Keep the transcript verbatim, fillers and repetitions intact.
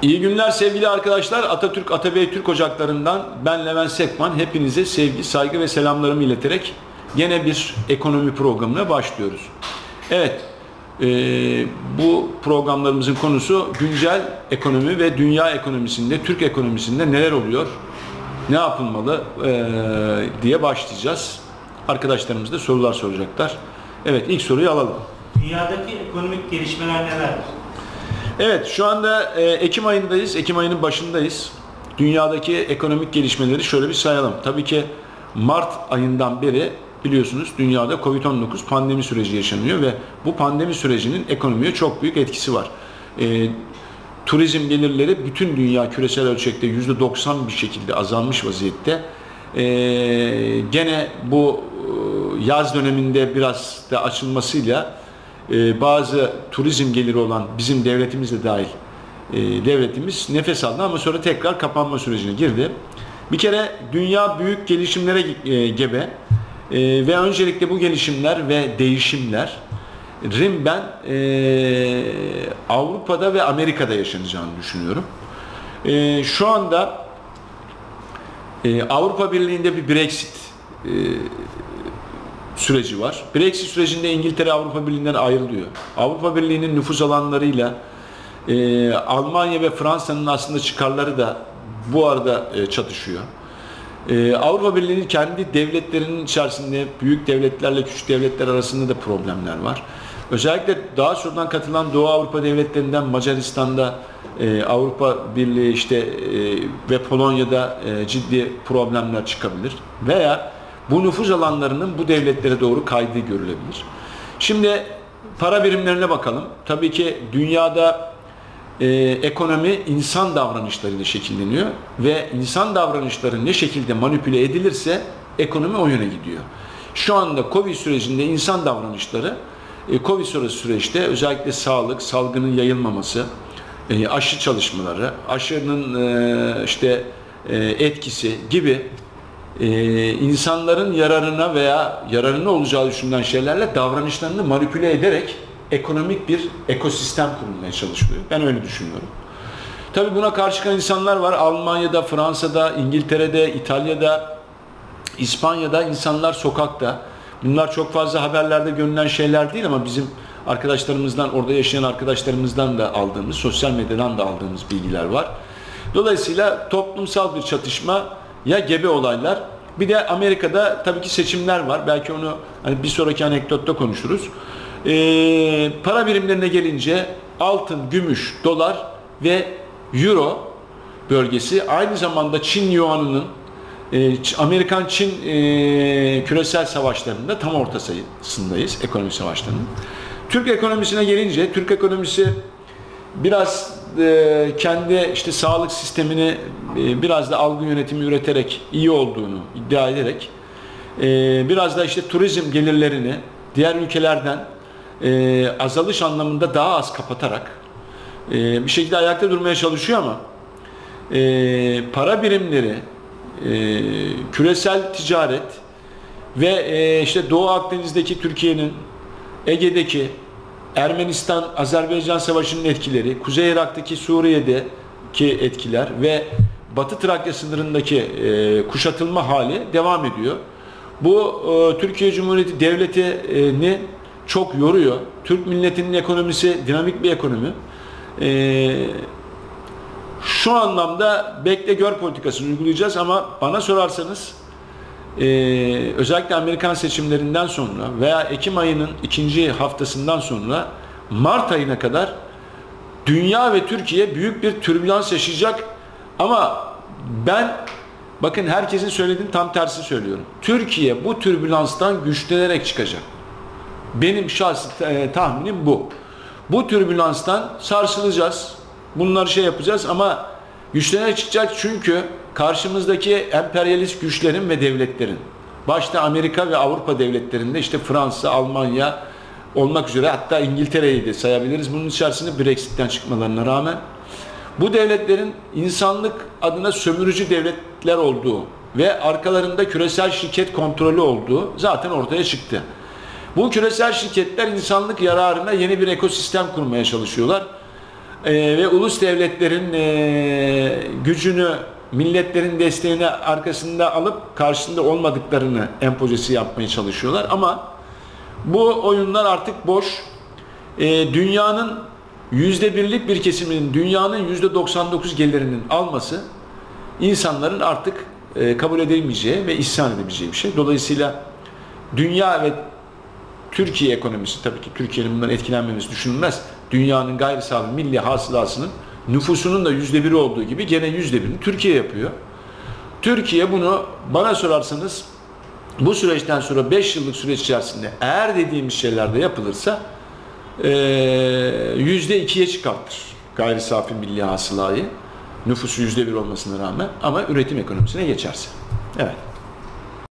İyi günler sevgili arkadaşlar. Atatürk Atabey Türk Ocakları'ndan ben Levent Sekman. Hepinize sevgi, saygı ve selamlarımı ileterek yine bir ekonomi programına başlıyoruz. Evet, e, bu programlarımızın konusu güncel ekonomi ve dünya ekonomisinde, Türk ekonomisinde neler oluyor, ne yapılmalı e, diye başlayacağız. Arkadaşlarımız da sorular soracaklar. Evet, ilk soruyu alalım. Dünyadaki ekonomik gelişmeler nelerdir? Evet, şu anda e, Ekim ayındayız, Ekim ayının başındayız. Dünyadaki ekonomik gelişmeleri şöyle bir sayalım. Tabii ki Mart ayından beri biliyorsunuz dünyada kovid on dokuz pandemi süreci yaşanıyor ve bu pandemi sürecinin ekonomiye çok büyük etkisi var. E, turizm gelirleri bütün dünya küresel ölçekte yüzde doksan bir şekilde azalmış vaziyette. E, gene bu e, yaz döneminde biraz da açılmasıyla Ee, bazı turizm geliri olan bizim devletimiz de dahil e, devletimiz nefes aldı ama sonra tekrar kapanma sürecine girdi. Bir kere dünya büyük gelişimlere e, gebe e, ve öncelikle bu gelişimler ve değişimlerin ben e, Avrupa'da ve Amerika'da yaşanacağını düşünüyorum. E, şu anda e, Avrupa Birliği'nde bir Brexit e, süreci var. Brexit sürecinde İngiltere Avrupa Birliği'nden ayrılıyor. Avrupa Birliği'nin nüfus alanlarıyla e, Almanya ve Fransa'nın aslında çıkarları da bu arada e, çatışıyor. E, Avrupa Birliği'nin kendi devletlerinin içerisinde büyük devletlerle küçük devletler arasında da problemler var. Özellikle daha sonradan katılan Doğu Avrupa devletlerinden Macaristan'da e, Avrupa Birliği işte e, ve Polonya'da e, ciddi problemler çıkabilir. Veya bu nüfuz alanlarının bu devletlere doğru kaydığı görülebilir. Şimdi para birimlerine bakalım. Tabii ki dünyada e, ekonomi insan davranışlarıyla şekilleniyor ve insan davranışları ne şekilde manipüle edilirse ekonomi o yöne gidiyor. Şu anda Covid sürecinde insan davranışları, e, Covid sonrası süreçte özellikle sağlık, salgının yayılmaması, e, aşı çalışmaları, aşının e, işte e, etkisi gibi Ee, insanların yararına veya yararına olacağı düşünülen şeylerle davranışlarını manipüle ederek ekonomik bir ekosistem kurulmaya çalışılıyor. Ben öyle düşünüyorum. Tabii buna karşı çıkan insanlar var. Almanya'da, Fransa'da, İngiltere'de, İtalya'da, İspanya'da insanlar sokakta. Bunlar çok fazla haberlerde görünen şeyler değil ama bizim arkadaşlarımızdan, orada yaşayan arkadaşlarımızdan da aldığımız, sosyal medyadan da aldığımız bilgiler var. Dolayısıyla toplumsal bir çatışma ya gebe olaylar. Bir de Amerika'da tabii ki seçimler var. Belki onu hani bir sonraki anekdotta konuşuruz. Ee, para birimlerine gelince altın, gümüş, dolar ve euro bölgesi aynı zamanda Çin yuanının e, Amerikan-Çin e, küresel savaşlarında tam ortasındayız, ekonomi savaşlarının. Türk ekonomisine gelince Türk ekonomisi biraz e, kendi işte sağlık sistemini e, biraz da algı yönetimi üreterek iyi olduğunu iddia ederek e, biraz da işte turizm gelirlerini diğer ülkelerden e, azalış anlamında daha az kapatarak e, bir şekilde ayakta durmaya çalışıyor ama e, para birimleri, e, küresel ticaret ve e, işte Doğu Akdeniz'deki Türkiye'nin, Ege'deki Ermenistan-Azerbaycan Savaşı'nın etkileri, Kuzey Irak'taki Suriye'deki etkiler ve Batı Trakya sınırındaki e, kuşatılma hali devam ediyor. Bu e, Türkiye Cumhuriyeti Devleti'ni çok yoruyor. Türk milletinin ekonomisi dinamik bir ekonomi. E, şu anlamda bekle gör politikasını uygulayacağız ama bana sorarsanız Ee, özellikle Amerikan seçimlerinden sonra veya Ekim ayının ikinci haftasından sonra Mart ayına kadar dünya ve Türkiye büyük bir türbülans yaşayacak ama ben bakın herkesin söylediğinin tam tersi söylüyorum. Türkiye bu türbülanstan güçlenerek çıkacak. Benim şahsi e, tahminim bu. Bu türbülanstan sarsılacağız. Bunları şey yapacağız ama güçlenerek çıkacak çünkü karşımızdaki emperyalist güçlerin ve devletlerin, başta Amerika ve Avrupa devletlerinde işte Fransa, Almanya olmak üzere hatta İngiltere'yi de sayabiliriz. Bunun içerisinde Brexit'ten çıkmalarına rağmen bu devletlerin insanlık adına sömürücü devletler olduğu ve arkalarında küresel şirket kontrolü olduğu zaten ortaya çıktı. Bu küresel şirketler insanlık yararına yeni bir ekosistem kurmaya çalışıyorlar. e, ve ulus devletlerin e, gücünü, milletlerin desteğini arkasında alıp karşısında olmadıklarını empozesi yapmaya çalışıyorlar. Ama bu oyunlar artık boş. E, dünyanın yüzde birlik bir kesiminin dünyanın yüzde doksan dokuz gelirinin alması insanların artık e, kabul edilmeyeceği ve isyan edebileceği bir şey. Dolayısıyla dünya ve Türkiye ekonomisi, tabii ki Türkiye'nin bundan etkilenmemesi düşünülmez. Dünyanın gayri safi milli hasılasının nüfusunun da yüzde biri olduğu gibi gene yüzde birini Türkiye yapıyor. Türkiye bunu bana sorarsanız bu süreçten sonra beş yıllık süreç içerisinde eğer dediğimiz şeyler de yapılırsa yüzde ikiye çıkartır gayri safi milli hasılayı, nüfusu yüzde bir olmasına rağmen, ama üretim ekonomisine geçerse. Evet.